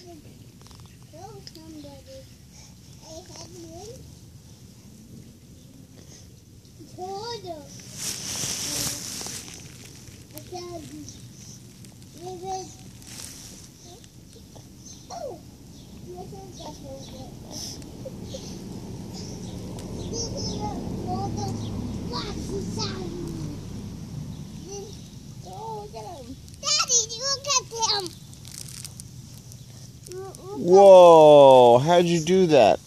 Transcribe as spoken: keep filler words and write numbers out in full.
Kill somebody. I had one. Hold up. I said, give it. Oh, this is the hold up. This is the hold up. Watch the sound. Oh, look at him. Daddy, look at him. Whoa, how'd you do that?